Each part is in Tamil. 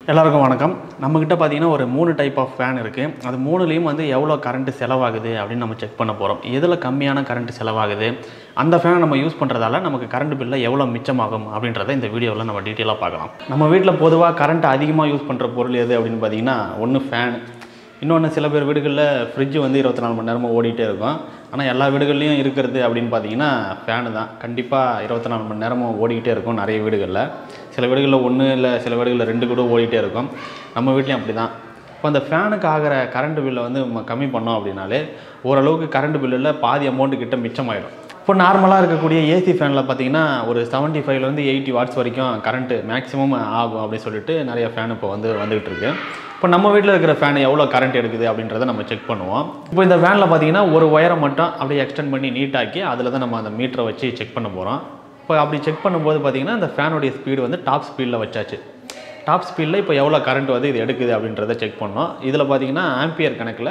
எல்லாருக்கும் வணக்கம். நம்மகிட்ட பார்த்தீங்கன்னா ஒரு 3 டைப் ஆஃப் ஃபேன் இருக்குது. அது 3லேயும் வந்து எவ்வளோ கரண்ட் செலவாகுது அப்படின்னு நம்ம செக் பண்ண போகிறோம். எதில் கம்மியான கரண்ட் செலவாகுது, அந்த ஃபேனை நம்ம யூஸ் பண்ணுறதால நமக்கு கரண்ட் பில்லில் எவ்வளோ மிச்சமாகும் அப்படின்றத இந்த வீடியோவில் நம்ம டீட்டெயிலாக பார்க்கலாம். நம்ம வீட்டில் பொதுவாக கரண்ட் அதிகமாக யூஸ் பண்ணுற பொருள் எது அப்படின்னு பார்த்தீங்கன்னா ஒன்று ஃபேன், இன்னொன்று சில பேர் வீடுகளில் ஃப்ரிட்ஜ் வந்து 24 மணி நேரமும் ஓடிட்டே இருக்கும். ஆனால் எல்லா வீடுகள்லையும் இருக்கிறது அப்படின்னு பார்த்தீங்கன்னா ஃபேனு தான். கண்டிப்பாக 24 மணி நேரமும் ஓடிக்கிட்டே இருக்கும் நிறைய வீடுகளில். சில வீடுகளில் 1 இல்லை சில வீடுகளில் 2 கூட ஓடிட்டே இருக்கும். நம்ம வீட்லேயும் அப்படி தான். இப்போ அந்த ஃபேனுக்கு ஆகிற கரண்ட் பில்லை வந்து நம்ம கம்மி பண்ணோம் அப்படின்னாலே ஓரளவுக்கு கரண்ட் பில்லில் பாதி அமௌண்ட்டு கிட்ட மிச்சமாயிடும். இப்போ நார்மலாக இருக்கக்கூடிய ஏசி ஃபேனில் பார்த்தீங்கன்னா ஒரு 75 to 80 வாட்ஸ் வரைக்கும் கரண்ட்டு மேக்ஸிமம் ஆகும் அப்படின்னு சொல்லிட்டு நிறைய ஃபேன் இப்போ வந்துகிட்டு இருக்கு. இப்போ நம்ம வீட்டில் இருக்கிற ஃபேன் எவ்வளோ கரண்ட் எடுக்குது அப்படின்றத நம்ம செக் பண்ணுவோம். இப்போ இந்த ஃபேனில் பார்த்தீங்கன்னா ஒரு ஒயரை மட்டும் அப்படியே எக்ஸ்டெண்ட் பண்ணி நீட்டாக்கி அதில் தான் நம்ம அந்த மீட்டரை வச்சு செக் பண்ண போகிறோம். இப்போ அப்படி செக் பண்ணும்போது பார்த்தீங்கன்னா இந்த ஃபேனுடைய ஸ்பீடு வந்து டாப் ஸ்பீடில் வச்சாச்சு. டாப் ஸ்பீடில் இப்போ எவ்வளோ கரண்ட் வந்து இது எடுக்குது அப்படின்றத செக் பண்ணோம். இதில் பார்த்தீங்கன்னா ஆம்பியர் கணக்கில்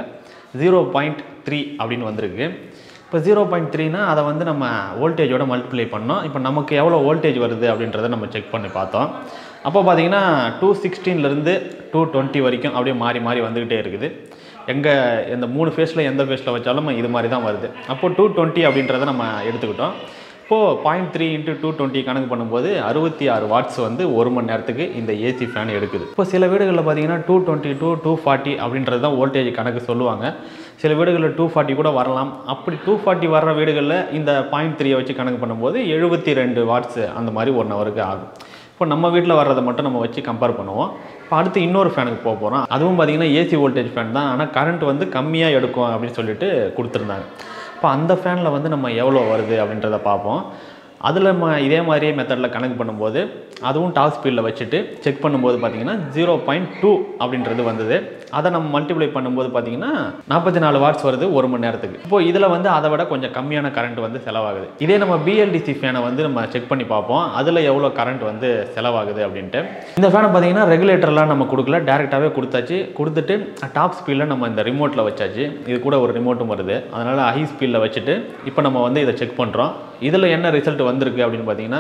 0.3 அப்படின்னு வந்திருக்கு. இப்போ 0.3னா அதை வந்து நம்ம வோல்டேஜோட மல்டிப்ளை பண்ணோம். இப்போ நமக்கு எவ்வளோ வோல்டேஜ் வருது அப்படின்றத நம்ம செக் பண்ணி பார்த்தோம். அப்போ பார்த்தீங்கன்னா 216லேருந்து 220 வரைக்கும் அப்படியே மாறி மாறி வந்துக்கிட்டே இருக்குது. இந்த 3 ஃபேஸில் எந்த ஃபேஸில் வச்சாலும் இது மாதிரி தான் வருது. அப்போது 220 அப்படின்றத நம்ம எடுத்துக்கிட்டோம். இப்போது 0.3 × 220 கணக்கு பண்ணும்போது 66 வாட்ஸ் வந்து 1 மணி நேரத்துக்கு இந்த ஏசி ஃபேன் எடுக்குது. இப்போ சில வீடுகளில் பார்த்தீங்கன்னா 220 to 240 அப்படின்றது தான் வோல்டேஜ் கணக்கு சொல்லுவாங்க. சில வீடுகளில் 240 கூட வரலாம். அப்படி 240 வர்ற வீடுகளில் இந்த 0.3 வச்சு கணக்கு பண்ணும்போது 72 வாட்ஸ் அந்த மாதிரி 1 ஹவருக்கு ஆகும். இப்போ நம்ம வீட்டில் வர்றதை மட்டும் நம்ம வச்சு கம்பேர் பண்ணுவோம். இப்போ அடுத்து இன்னொரு ஃபேனுக்கு போக போகிறோம். அதுவும் பார்த்திங்கன்னா ஏசி வோல்டேஜ் ஃபேன் தான். ஆனால் கரண்ட் வந்து கம்மியாக எடுக்கும் அப்படின்னு சொல்லிட்டு கொடுத்துருந்தாங்க. இப்போ அந்த ஃபேனில் வந்து நம்ம எவ்வளோ வருது அப்படின்றத பார்ப்போம். அதில் நம்ம இதே மாதிரியே மெத்தடில் கணக்கு பண்ணும்போது அதுவும் டாப் ஸ்பீடில் வச்சுட்டு செக் பண்ணும்போது பார்த்திங்கன்னா 0.2 அப்படின்றது வந்தது. அதை நம்ம மல்டிப்ளை பண்ணும்போது பார்த்திங்கன்னா 44 வாட்ஸ் வருது 1 மணி நேரத்துக்கு. இப்போது இதில் வந்து அதை விட கொஞ்சம் கம்மியான கரண்ட் வந்து செலவாகுது. இதே நம்ம BLDC ஃபேனை வந்து நம்ம செக் பண்ணி பார்ப்போம். அதில் எவ்வளோ கரண்ட் வந்து செலவாகுது அப்படின்ட்டு. இந்த ஃபேனை பார்த்திங்கன்னா ரெகுலேட்டர்லாம் நம்ம கொடுக்கல, டேரெக்டாகவே கொடுத்துட்டு டாப் ஸ்பீடில் நம்ம இந்த ரிமோட்டில் வச்சாச்சு. இது கூட ஒரு ரிமோட்டும் வருது. அதனால் ஹை ஸ்பீடில் வச்சுட்டு இப்போ நம்ம வந்து இதை செக் பண்ணுறோம். இதில் என்ன ரிசல்ட் வந்திருக்கு அப்படின்னு பார்த்தீங்கன்னா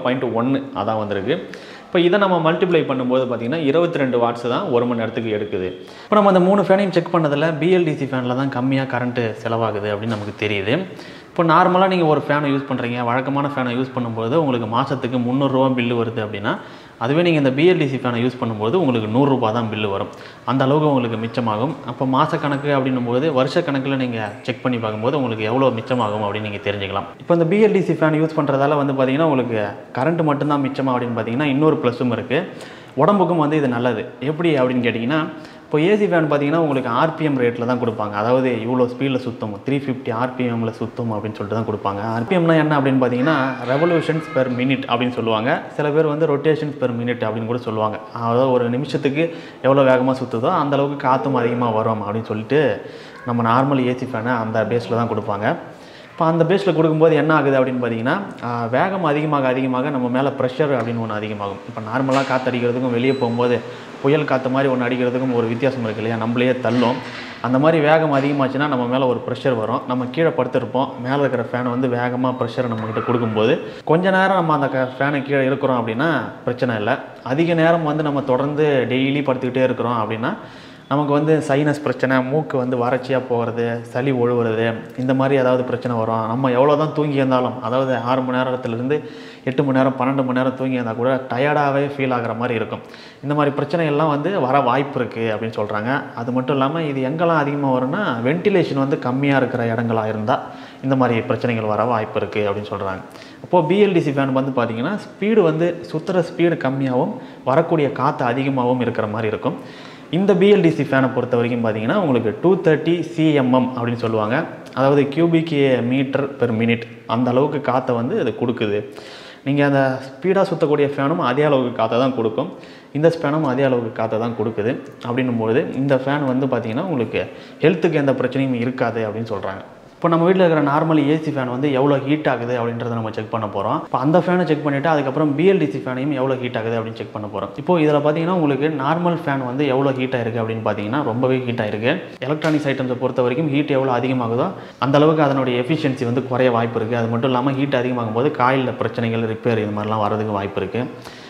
0.1 அதான் வந்திருக்கு. இப்போ இதை நம்ம மல்டிப்ளை பண்ணும்போது பார்த்தீங்கன்னா 22 வாட்ஸ் தான் 1 மணி நேரத்துக்கு எடுக்குது. இப்போ நம்ம அந்த 3 ஃபேனையும் செக் பண்ணதில் BLDC ஃபேனில் தான் கம்மியாக கரண்ட்டு செலவாகுது அப்படின்னு நமக்கு தெரியுது. இப்போ நார்மலாக நீங்கள் ஒரு ஃபேனை யூஸ் பண்ணுறீங்க, வழக்கமான ஃபேனை யூஸ் பண்ணும்போது உங்களுக்கு மாதத்துக்கு 300 ரூபா பில்லு வருது அப்படின்னா, அதுவே நீங்கள் இந்த BLDC ஃபேனை யூஸ் பண்ணும்போது உங்களுக்கு 100 ரூபா தான் பில்லு வரும். அந்த அளவுக்கு உங்களுக்கு மிச்சமாகும். அப்போ மாதக்கணக்கு அப்படின்னும்போது வருஷ கணக்கில் நீங்கள் செக் பண்ணி பார்க்கும்போது உங்களுக்கு எவ்வளோ மிச்சமாகும் அப்படின்னு நீங்கள் தெரிஞ்சுக்கலாம். இப்போ இந்த BLDC ஃபேன் யூஸ் பண்ணுறதால வந்து பார்த்திங்கன்னா உங்களுக்கு கரண்ட் மட்டும்தான் மிச்சமாக அப்படின்னு பார்த்தீங்கன்னா இன்னொரு ப்ளஸும் இருக்குது. உடம்புக்கும் வந்து இது நல்லது. எப்படி அப்படின்னு கேட்டிங்கன்னா, இப்போ ஏசி ஃபேன் பார்த்தீங்கன்னா உங்களுக்கு RPM ரேட்டில் தான் கொடுப்பாங்க. அதாவது இவ்வளோ ஸ்பீடில் சுற்றும் 350 RPMல சுற்றும் அப்படின்னு சொல்லிட்டு தான் கொடுப்பாங்க. RPMனா என்ன அப்படின்னு பார்த்தீங்கன்னா ரெவல்யூஷன்ஸ் பெர் மினிட் அப்படின்னு சொல்லுவாங்க. சில பேர் வந்து ரொட்டேஷன்ஸ் பெர் மினிட் அப்படின்னு கூட சொல்லுவாங்க. அதாவது ஒரு நிமிஷத்துக்கு எவ்வளோ வேகமாக சுற்றுதோ அந்தளவுக்கு காற்றும் அதிகமாக வரும் அப்படின்னு சொல்லிட்டு நம்ம நார்மல் ஏசி ஃபேனை அந்த பேஸில் தான் கொடுப்பாங்க. இப்போ அந்த பேஸில் கொடுக்கும்போது என்ன ஆகுது அப்படின்னு பார்த்தீங்கன்னா வேகம் அதிகமாக நம்ம மேலே ப்ரெஷர் அப்படின்னு ஒன்று அதிகமாகும். இப்போ நார்மலாக காற்று அடிக்கிறதுக்கும் வெளியே போகும்போது புயல் காற்று மாதிரி ஒன்று அடிக்கிறதுக்கும் ஒரு வித்தியாசம் இருக்குது இல்லையா, நம்மளையே தள்ளும். அந்த மாதிரி வேகம் அதிகமாச்சுன்னா நம்ம மேலே ஒரு ப்ரெஷர் வரும். நம்ம கீழே படுத்துருப்போம், மேலே இருக்கிற ஃபேனை வந்து வேகமாக ப்ரெஷரை நம்மக்கிட்ட கொடுக்கும்போது கொஞ்ச நேரம் நம்ம அந்த ஃபேனை கீழே இருக்கிறோம் அப்படின்னா பிரச்சனை இல்லை. அதிக நேரம் வந்து நம்ம தொடர்ந்து டெய்லி படுத்துக்கிட்டே இருக்கிறோம் அப்படின்னா நமக்கு வந்து சைனஸ் பிரச்சனை, மூக்கு வந்து வறட்சியாக போகிறது, சளி ஒழுவுறது, இந்த மாதிரி ஏதாவது பிரச்சனை வரும். நம்ம எவ்வளோ தான் தூங்கி இருந்தாலும், அதாவது 6 மணி நேரத்துலேருந்து 8 மணி நேரம் 12 மணி நேரம் தூங்கி இருந்தால் கூட டயர்டாகவே ஃபீல் ஆகிற மாதிரி இருக்கும். இந்த மாதிரி பிரச்சனைகள்லாம் வந்து வர வாய்ப்பு இருக்குது அப்படின்னு சொல்கிறாங்க. அது மட்டும் இல்லாமல் இது எங்கெல்லாம் அதிகமாக வரும்னா வென்டிலேஷன் வந்து கம்மியாக இருக்கிற இடங்களாக இருந்தால் இந்த மாதிரி பிரச்சனைகள் வர வாய்ப்பு இருக்குது அப்படின்னு சொல்கிறாங்க. அப்போது BLDC ஃபேன் வந்து பார்த்திங்கன்னா ஸ்பீடு வந்து சுற்றுற ஸ்பீடு கம்மியாகவும் வரக்கூடிய காற்று அதிகமாகவும் இருக்கிற மாதிரி இருக்கும். இந்த BLDC ஃபேனை பொறுத்த வரைக்கும் பார்த்தீங்கன்னா உங்களுக்கு 230 cmm அப்படின்னு சொல்லுவாங்க. அதாவது கியூபிக் மீட்டர் பெர் மினிட் அந்த அளவுக்கு காற்றை வந்து அது கொடுக்குது. நீங்கள் அந்த ஸ்பீடாக சுற்றக்கூடிய ஃபேனும் அதே அளவுக்கு காற்றை தான் கொடுக்கும். இந்த ஃபேனும் அதே அளவுக்கு காற்றை தான் கொடுக்குது. அப்படின்னும்போது இந்த ஃபேன் வந்து பார்த்திங்கன்னா உங்களுக்கு ஹெல்த்துக்கு எந்த பிரச்சனையும் இருக்காது அப்படின்னு சொல்கிறாங்க. இப்போ நம்ம வீட்டில் இருக்கிற நார்மல் ஏசி ஃபேன் வந்து எவ்வளோ ஹீட் ஆகுது அப்படின்றத நம்ம செக் பண்ண போகிறோம். இப்போ அந்த ஃபேனை செக் பண்ணிவிட்டு அதுக்கப்புறம் BLDC ஃபேனையும் எவ்வளோ ஹீட் ஆகுது அப்படின்னு செக் பண்ண போகிறோம். இப்போ இதில் பார்த்தீங்கன்னா உங்களுக்கு நார்மல் ஃபேன் வந்து எவ்வளோ ஹீட் ஆயிருக்கு அப்படின்னு பார்த்தீங்கன்னா ரொம்பவே ஹீட் ஆயிருக்கு. எலக்ட்ரானிக்ஸ் ஐட்டம்ஸை பொறுத்த வரைக்கும் ஹீட் எவ்வளோ அதிகமாகுதோ அந்த அளவுக்கு அதனுடைய எஃபிஷியன்சி வந்து குறைய வாய்ப்பு இருக்குது. அது மட்டும் இல்லாமல் ஹீட் அதிகமாகும் போது காயிலில் பிரச்சனைகள், ரிப்பேர் இது மாதிரிலாம் வரதுக்கு வாய்ப்பு இருக்குது.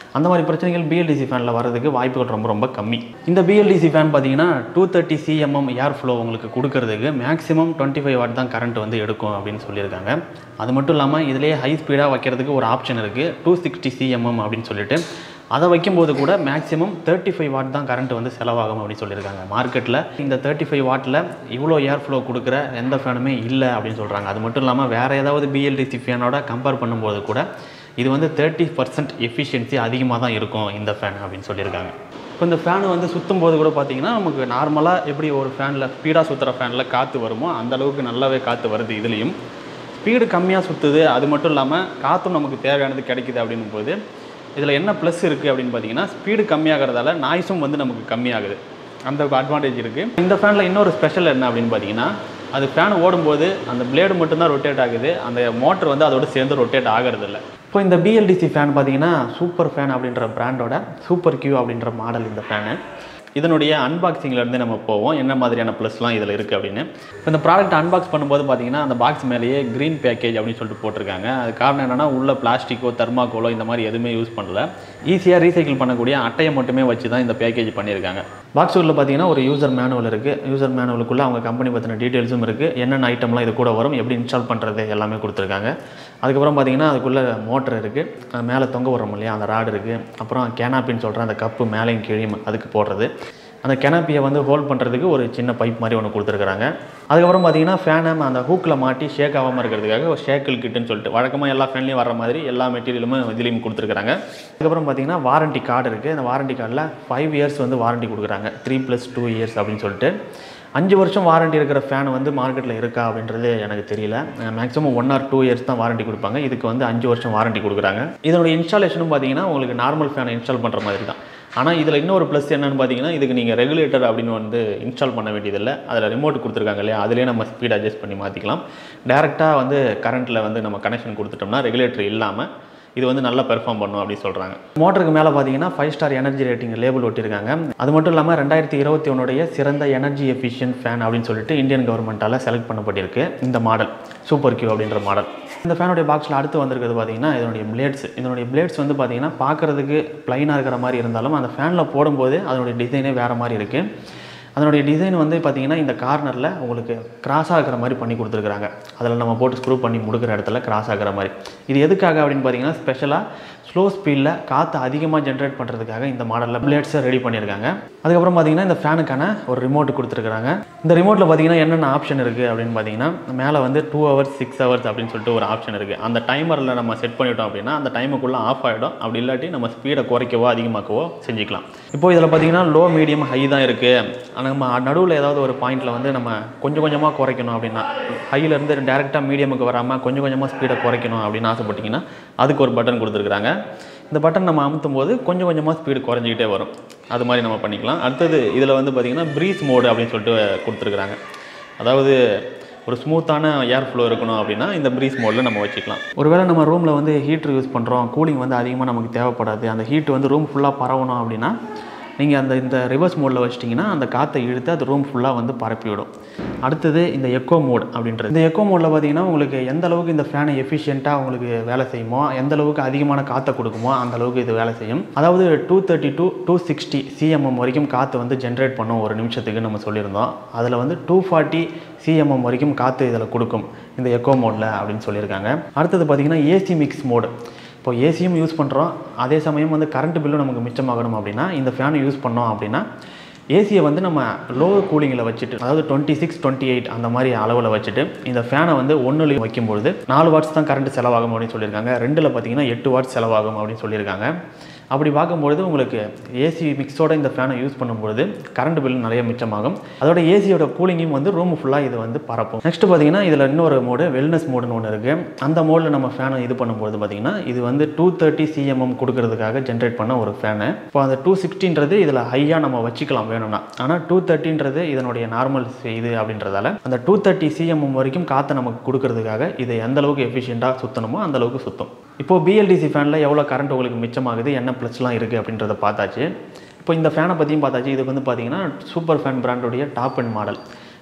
அந்த மாதிரி பிரச்சனைகள் BLDC ஃபேனில் வரதுக்கு வாய்ப்புகள் ரொம்ப ரொம்ப கம்மி. இந்த BLDC ஃபேன் பார்த்தீங்கன்னா 230 cmm ஏர் ஃப்ளோ உங்களுக்கு கொடுக்கறதுக்கு மேக்ஸிமம் 25 வாட் தான் கரண்ட் வந்து எடுக்கும் அப்படின்னு சொல்லியிருக்காங்க. அது மட்டும் இல்லாமல் இதிலேயே ஹை ஸ்பீடாக வைக்கிறதுக்கு ஒரு ஆப்ஷன் இருக்குது 260 cmm அப்படின்னு சொல்லிட்டு. அதை வைக்கும்போது கூட மேக்ஸிமம் 35 வாட் தான் கரண்ட் வந்து செலவாகும் அப்படின்னு சொல்லியிருக்காங்க. மார்க்கெட்டில் இந்த 35 வாட்டில் இவ்வளோ ஏர் ஃப்ளோ கொடுக்குற எந்த ஃபேனுமே இல்லை அப்படின்னு சொல்கிறாங்க. அது மட்டும் இல்லாமல் வேறு ஏதாவது BLDC ஃபேனோட கம்பேர் பண்ணும்போது கூட இது வந்து 30% எஃபிஷியன்சி அதிகமாக தான் இருக்கும் இந்த ஃபேன் அப்படின்னு சொல்லியிருக்காங்க. இப்போ இந்த ஃபேனு வந்து சுற்றும் போது கூட பார்த்திங்கன்னா நமக்கு நார்மலாக எப்படி ஒரு ஃபேனில் ஸ்பீடாக சுற்றுற ஃபேனில் காற்று வருமோ அந்தளவுக்கு நல்லாவே காற்று வருது. இதுலேயும் ஸ்பீடு கம்மியாக சுற்றுது. அது மட்டும் இல்லாமல் காற்றும் நமக்கு தேவையானது கிடைக்குது அப்படின்னும் போது இதில் என்ன ப்ளஸ் இருக்குது அப்படின்னு பார்த்தீங்கன்னா ஸ்பீடு கம்மியாகிறதால நாய்ஸும் வந்து நமக்கு கம்மியாகுது. அந்த அட்வான்டேஜ் இருக்குது. இந்த ஃபேனில் இன்னொரு ஸ்பெஷல் என்ன அப்படின்னு பார்த்தீங்கன்னா அது ஃபேன் ஓடும்போது அந்த பிளேடு மட்டும்தான் ரொட்டேட் ஆகுது. அந்த மோட்டர் வந்து அதோடு சேர்ந்து ரொட்டேட் ஆகிறது இல்லை. இப்போ இந்த BLDC ஃபேன் பார்த்தீங்கன்னா SuperFan அப்படின்ற பிராண்டோட சூப்பர் கியூ அப்படின்ற மாடல் இந்த ஃபேனு. இதனுடைய அன்பாக்சிங்லேருந்து நம்ம போவோம் என்ன மாதிரியான ப்ளஸ்லாம் இதில் இருக்குது அப்படின்னு. இப்போ இந்த ப்ராடக்ட் அன்பாக்ஸ் பண்ணும்போது பார்த்தீங்கன்னா அந்த பாக்ஸ் மேலேயே க்ரீன் பேக்கேஜ் அப்படின்னு சொல்லிட்டு போட்டிருக்காங்க. அது காரணம் என்னென்னா உள்ள பிளாஸ்டிக்கோ தெர்மாக்கோலோ இந்த மாதிரி எதுவுமே யூஸ் பண்ணல. ஈஸியாக ரீசைக்கிள் பண்ணக்கூடிய அட்டையை மட்டுமே வச்சு தான் இந்த பேக்கேஜ் பண்ணியிருக்காங்க. பாக்ஸ் உள்ள பார்த்தீங்கன்னா ஒரு யூசர் மேனுவல் இருக்குது. யூசர் மேனுவலுக்குள்ளே அவங்க கம்பெனி பற்றின டீட்டெயில்ஸும் இருக்குது. என்னென்ன ஐட்டம்லாம் இது கூட வரும், எப்படி இன்ஸ்டால் பண்ணுறது எல்லாமே கொடுத்துருக்காங்க. அதுக்கப்புறம் பார்த்தீங்கன்னா அதுக்குள்ளே மோட்டர் இருக்குது, மேலே தொங்க வரும் இல்லையா அந்த ராடு இருக்குது. அப்புறம் கேனாப்பின்னு சொல்கிற அந்த கப்பு மேலேயும் கீழேயும் அதுக்கு போடுறது. அந்த கேனாப்பியை வந்து ஹோல்ட் பண்ணுறதுக்கு ஒரு சின்ன பைப் மாதிரி ஒன்று கொடுத்துருக்குறாங்க. அதுக்கப்புறம் பார்த்தீங்கன்னா ஃபேனை அந்த ஹூக்கில் மாட்டி ஷேக் ஆகாமல் இருக்கிறதுக்காக ஒரு ஷேக்கிள் கிட்டுன்னு சொல்லிட்டு வழக்கமாக எல்லா ஃபேன்லேயும் வர மாதிரி எல்லா மெட்டீரியலுமே இதுலேயும் கொடுத்துருக்குறாங்க. அதுக்கப்புறம் பார்த்தீங்கன்னா வாரண்டி கார்டு இருக்குது. அந்த வாரண்டி கார்டில் 5 இயர்ஸ் வந்து வாரண்டி கொடுக்குறாங்க. 3+2 இயர்ஸ் அப்படின்னு சொல்லிட்டு. 5 வருஷம் வாரண்டி இருக்கிற ஃபேன் வந்து மார்க்கெட்டில் இருக்கா அப்படின்றது எனக்கு தெரியல. மேக்ஸிமம் 1 or 2 இயர்ஸ் தான் வாரண்டி கொடுப்பாங்க. இதுக்கு வந்து 5 வருஷம் வாரண்டி கொடுக்குறாங்க. இதனுடைய இன்ஸ்டாலேஷனும் பார்த்தீங்கன்னா உங்களுக்கு நார்மல் ஃபேனை இன்ஸ்டால் பண்ணுற மாதிரி தான். ஆனால் இதில் இன்னொரு ப்ளஸ் என்னென்னு பார்த்தீங்கன்னா இதுக்கு நீங்கள் ரெகுலேட்டர் அப்படின்னு வந்து இன்ஸ்டால் பண்ண வேண்டியதில்லை. அதில் ரிமோட் கொடுத்துருக்காங்க இல்லையா, அதிலே நம்ம ஸ்பீட் அட்ஜஸ்ட் பண்ணி மாற்றிக்கலாம். டேரெக்டாக வந்து கரண்ட்டில் வந்து நம்ம கனெக்ஷன் கொடுத்துட்டோம்னா ரெகுலேட்டர் இல்லாமல் இது வந்து நல்லா பெர்ஃபார்ம் பண்ணும் அப்படின்னு சொல்கிறாங்க. மோட்டருக்கு மேலே பார்த்தீங்கன்னா 5 ஸ்டார் எனர்ஜி ரேட்டிங் லேபிள் ஒட்டியிருக்காங்க. அது மட்டும் இல்லாமல் 2021 சிறந்த எனர்ஜி எஃபிஷியன்ட் ஃபேன் அப்படின்னு சொல்லிட்டு இந்தியன் கவர்மெண்ட்டால் செலக்ட் பண்ணப்பட்டிருக்கு இந்த மாடல் சூப்பர் கியூ அப்படின்ற மாடல். இந்த ஃபேனுடைய பாக்ஸில் அடுத்து வந்திருக்கிறது பார்த்தீங்கன்னா இதனுடைய பிளேட்ஸ் வந்து பார்த்தீங்கன்னா பார்க்குறதுக்கு ப்ளைனாக இருக்கிற மாதிரி இருந்தாலும் அந்த ஃபேனில் போடும்போது அதனுடைய டிசைனே வேறு மாதிரி இருக்குது. அதனுடைய டிசைன் வந்து பார்த்திங்கன்னா இந்த கார்னரில் உங்களுக்கு கிராஸ் ஆகிற மாதிரி பண்ணி கொடுத்துருக்குறாங்க. அதில் நம்ம போட்டு ஸ்க்ரூ பண்ணி முடுக்கிற இடத்துல கிராஸ் ஆகிற மாதிரி. இது எதுக்காக அப்படின்னு பார்த்தீங்கன்னா ஸ்பெஷலாக ஸ்லோ ஸ்பீடில் காற்று அதிகமாக ஜென்ரேட் பண்ணுறதுக்காக இந்த மாடலில் பிளேட்ஸை ரெடி பண்ணியிருக்காங்க. அதுக்கப்புறம் பார்த்திங்கன்னா இந்த ஃபேனுக்கான ஒரு ரிமோட் கொடுத்துருக்குறாங்க. இந்த ரிமோட்டில் பார்த்திங்கன்னா என்னென்ன ஆப்ஷன் இருக்குது அப்படின்னு பார்த்தீங்கன்னா மேலே வந்து 2 hours 6 hours அப்படின்னு சொல்லிட்டு ஒரு ஆப்ஷன் இருக்குது. அந்த டைமரில் நம்ம செட் பண்ணிட்டோம் அப்படின்னா அந்த டைமுக்குள்ளே ஆஃப் ஆகிடும். அப்படி இல்லாட்டி நம்ம ஸ்பீடை குறைக்கவோ அதிகமாக்கவோ செஞ்சுக்கலாம். இப்போது இதில் பார்த்திங்கன்னா லோ மீடியம் ஹை தான் இருக்குது. நம்ம நடுவில் ஏதாவது ஒரு பாயிண்டில் வந்து நம்ம கொஞ்சம் கொஞ்சமாக குறைக்கணும் அப்படின்னா ஹையிலேருந்து டேரெக்டாக மீடியமுக்கு வராமல் கொஞ்சம் கொஞ்சமாக ஸ்பீடை குறைக்கணும் அப்படின்னு ஆசைப்பட்டிங்கன்னா அதுக்கு ஒரு பட்டன் கொடுத்துருக்குறாங்க. இந்த பட்டன் நம்ம அமுத்தும் போது கொஞ்சம் கொஞ்சமாக ஸ்பீடு குறைஞ்சிக்கிட்டே வரும். அது மாதிரி நம்ம பண்ணிக்கலாம். அடுத்தது இதில் வந்து பார்த்திங்கன்னா ப்ரீஸ் மோடு அப்படின்னு சொல்லிட்டு கொடுத்துருக்குறாங்க. அதாவது ஒரு ஸ்மூத்தான ஏர் ஃப்ளோ இருக்கணும் அப்படின்னா இந்த ப்ரீஸ் மோடில் நம்ம வச்சுக்கலாம். ஒருவேளை நம்ம ரூமில் வந்து ஹீட்ரு யூஸ் பண்ணுறோம், கூலிங் வந்து அதிகமாக நமக்கு தேவைப்படாது, அந்த ஹீட் வந்து ரூம் ஃபுல்லாக பரவணும் அப்படின்னா நீங்கள் இந்த ரிவர்ஸ் மோடில் வச்சிட்டிங்கன்னா அந்த காற்றை இழுத்து அது ரூம் ஃபுல்லாக வந்து பரப்பிவிடும். அடுத்தது இந்த எக்கோ மோட் அப்படின்றது. இந்த எக்கோ மோடில் பார்த்தீங்கன்னா உங்களுக்கு எந்த அளவுக்கு இந்த ஃபேனை எஃபிஷியண்ட்டாக உங்களுக்கு வேலை செய்யுமோ, எந்த அளவுக்கு அதிகமான காற்றை கொடுக்குமோ அந்த அளவுக்கு இது வேலை செய்யும். அதாவது 230 to 260 cmm வரைக்கும் காற்று வந்து ஜென்ரேட் பண்ணும் ஒரு நிமிஷத்துக்கு நம்ம சொல்லியிருந்தோம். அதில் வந்து 240 cmm வரைக்கும் காற்று இதில் கொடுக்கும் இந்த எக்கோ மோடில் அப்படின்னு சொல்லியிருக்காங்க. அடுத்தது பார்த்திங்கன்னா ஏசி மிக்ஸ் மோடு. இப்போ ஏசியும் யூஸ் பண்ணுறோம், அதே சமயம் வந்து கரண்ட் பில்லும் நமக்கு மிச்சமாகணும் அப்படின்னா இந்த ஃபேனை யூஸ் பண்ணோம் அப்படின்னா ஏசியை வந்து நம்ம லோ கூலிங்கில் வச்சுட்டு, அதாவது 26, 28 அந்த மாதிரி அளவில் வச்சுட்டு இந்த ஃபேனை வந்து 1லையும் வைக்கும்பொழுது 4 வாட்ஸ் தான் கரண்ட் செலவாகும் அப்படின்னு சொல்லியிருக்காங்க. 2ல் பார்த்தீங்கன்னா 8 வாட்ஸ் செலவாகும் அப்படின்னு சொல்லியிருக்காங்க. அப்படி பார்க்கும்பொழுது உங்களுக்கு ஏசி மிக்ஸோட இந்த ஃபேனை யூஸ் பண்ணும்பொழுது கரண்ட் பில் நிறைய மிச்சமாகும். அதோட ஏசியோட கூலிங்கும் வந்து ரூம் ஃபுல்லாக இது வந்து பரப்பும். நெக்ஸ்ட் பார்த்தீங்கன்னா இதில் இன்னொரு மோடு வெல்னஸ் மோடுன்னு ஒன்று இருக்குது. அந்த மோடில் நம்ம ஃபேனை இது பண்ணும்போது பார்த்தீங்கன்னா இது வந்து 230 cmm கொடுக்கறதுக்காக ஜென்ரேட் பண்ண ஒரு ஃபேனு. இப்போ அந்த 260ன்றது இதில் ஹையாக நம்ம வச்சுக்கலாம் வேணும்னா. ஆனால் 230ன்றது இதனுடைய நார்மல் இது அப்படின்றதால அந்த 230 cmm வரைக்கும் காற்றை நமக்கு கொடுக்கறதுக்காக இது எந்த அளவுக்கு எஃபிஷியண்ட்டாக சுற்றணுமோ அந்த அளவுக்கு சுற்றும். இப்போது BLDC ஃபேனில் எவ்வளோ கரண்ட் உங்களுக்கு மிச்சமாகுது, என்ன ப்ளஸ்லாம் இருக்குது அப்படின்றத பார்த்தாச்சு. இப்போ இந்த ஃபேனை பற்றியும் பார்த்தாச்சு. இது வந்து பார்த்தீங்கன்னா SuperFan பிராண்டுடைய டாப் அண்ட் மாடல்.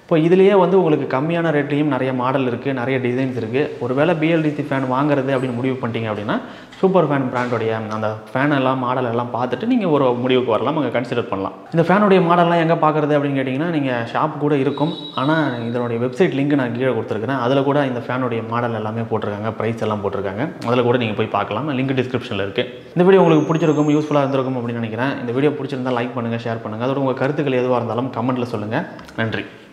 இப்போ இதுலேயே வந்து உங்களுக்கு கம்மியான ரேட்லேயும் நிறைய மாடல் இருக்குது, நிறைய டிசைன்ஸ் இருக்குது. ஒருவேளை BLDC ஃபேன் வாங்குறது அப்படின்னு முடிவு பண்ணிட்டீங்க அப்படின்னா SuperFan பிராண்டோடைய அந்த ஃபேன் எல்லாம் மாடல் எல்லாம் பார்த்துட்டு நீங்கள் ஒரு முடிவுக்கு வரலாம், அங்கே கன்சிடர் பண்ணலாம். இந்த ஃபேனுடைய மாடல்லாம் எங்கே பார்க்குறது அப்படின்னு கேட்டிங்கன்னா நீங்கள் ஷாப் கூட இருக்கும். ஆனால் இதனுடைய வெப்சைட் லிங்க் நான் கீழே கொடுத்துருக்கேன். அதில் கூட இந்த ஃபேனுடைய மாடல் எல்லாமே போட்டிருக்காங்க, ப்ரைஸ் எல்லாம் போட்டிருக்காங்க. அதில் கூட நீங்கள் போய் பார்க்கலாம். லிங்க் டிஸ்கிரிப்ஷனில் இருக்குது. இந்த வீடியோ உங்களுக்கு பிடிச்சிருக்கும், யூஸ்ஃபுல்லாக இருந்திருக்கும் அப்படின்னு நினைக்கிறேன். இந்த வீடியோ பிடிச்சிருந்தால் லைக் பண்ணுங்கள், ஷேர் பண்ணுங்கள். அதோட உங்கள் கருத்துக்கள் எதுவாக இருந்தாலும் கமெண்ட்டில் சொல்லுங்கள். நன்றி.